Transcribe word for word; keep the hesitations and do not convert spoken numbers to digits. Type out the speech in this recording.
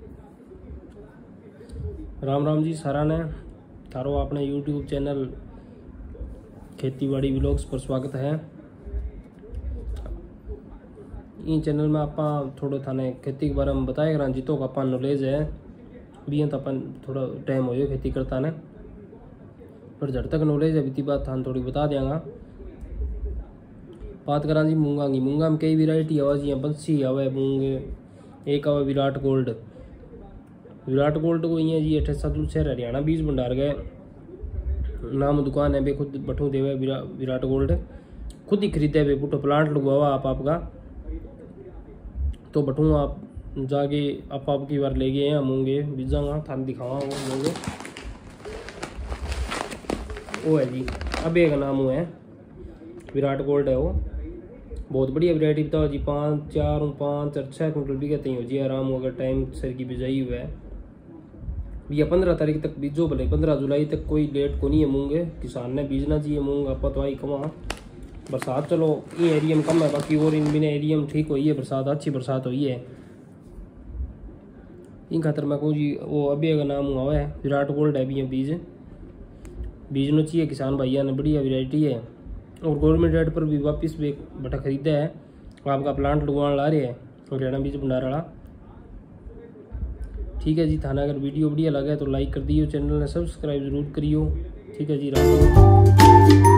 राम राम जी सारा ने थारो अपने यूट्यूब चैनल खेतीबाड़ी व्लॉग्स पर स्वागत है। इन चैनल में आप थोड़ा थाने खेती के बारे में बताया करा जितो का अपन नॉलेज है भी तो अपन थोड़ा टाइम हो खेती करता ने पर जब तक नॉलेज है बीती बात थान थोड़ी बता देंगा। बात करा जी मूंगा की। मूंगा में कई वैरायटी आवा जी बंसी आवे मूंग, एक आवे विराट गोल्ड। विराट गोल्ड को ये जी अठे सदलू शहर हरियाणा बीज भंडार गए नाम दुकान है बे खुद बठू देवे विरा, विराट गोल्ड खुद ही खरीदे बे पुटो प्लांट लगवावा आप आपका तो बठू आप जाके आप आपकी बार ले गए हैं मूंगे बीजागा थान दिखावा वो मूंगे वो है जी अब एक नाम वो है विराट गोल्ड है। वो बहुत बढ़िया वैरायटी बताओ जी। पाँच चार पाँच और छः कुंटल भी कहते हो जी आराम हो अगर टाइम सर की बिजाई हुआ है भैया। पंद्रह तारीख तक बीजो भले पंद्रह जुलाई तक कोई लेट को नहीं है मूंगे किसान ने बीजना चाहिए मूंग आप तो आई कमा बरसात चलो ये एरिया में कम है बाकी और इन बिना एरिया में ठीक हुई है बरसात अच्छी बरसात हुई है इन खातर मैं कहूँ जी वो अभी अगर नाम हुआ है विराट गोल्ड है भी ये बीज बीजना चाहिए किसान भैया ने बढ़िया वैरायटी है और गवर्नमेंट रेट पर भी वापस भी बटा खरीदा है आपका प्लांट लगवाने ला रहे हैं हरियाणा बीज भंडार वाला। ठीक है जी थाना अगर वीडियो बढ़िया लगे तो लाइक कर दियो चैनल ने सब्सक्राइब जरूर करियो। ठीक है जी राम राम।